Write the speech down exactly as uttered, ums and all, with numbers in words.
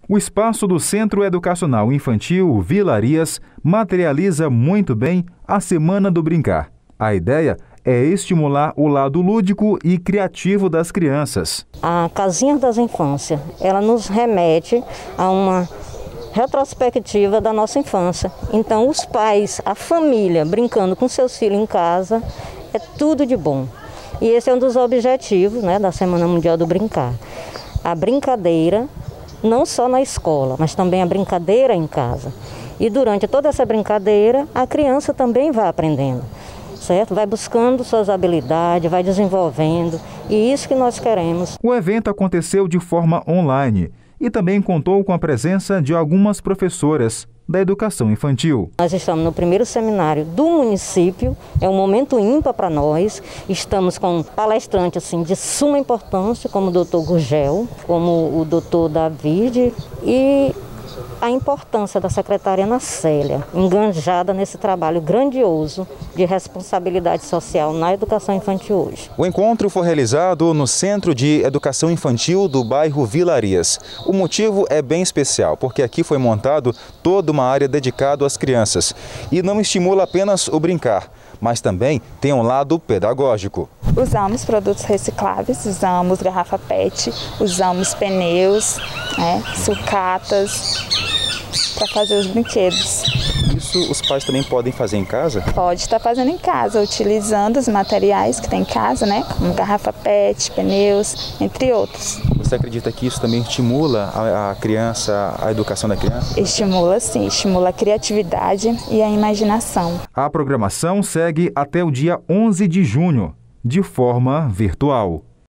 O espaço do Centro Educacional Infantil Vilarias materializa muito bem a Semana do Brincar. A ideia é estimular o lado lúdico e criativo das crianças. A Casinha das Infâncias, ela nos remete a uma retrospectiva da nossa infância. Então, os pais, a família, brincando com seus filhos em casa, é tudo de bom. E esse é um dos objetivos, né, da Semana Mundial do Brincar. A brincadeira, não só na escola, mas também a brincadeira em casa. E durante toda essa brincadeira, a criança também vai aprendendo, certo? Vai buscando suas habilidades, vai desenvolvendo, e isso que nós queremos. O evento aconteceu de forma online e também contou com a presença de algumas professoras da educação infantil. Nós estamos no primeiro seminário do município, é um momento ímpar para nós. Estamos com palestrantes assim, de suma importância, como o doutor Gurgel, como o doutor David, e a importância da secretária Ana Célia, enganjada nesse trabalho grandioso de responsabilidade social na educação infantil hoje. O encontro foi realizado no Centro de Educação Infantil do bairro Vilarias. O motivo é bem especial, porque aqui foi montado toda uma área dedicada às crianças. E não estimula apenas o brincar, mas também tem um lado pedagógico. Usamos produtos recicláveis, usamos garrafa P E T, usamos pneus, né, sucatas, para fazer os brinquedos. Isso os pais também podem fazer em casa? Pode estar fazendo em casa, utilizando os materiais que tem em casa, né, como garrafa P E T, pneus, entre outros. Você acredita que isso também estimula a, a criança, a educação da criança? Estimula sim, estimula a criatividade e a imaginação. A programação segue até o dia onze de junho, de forma virtual.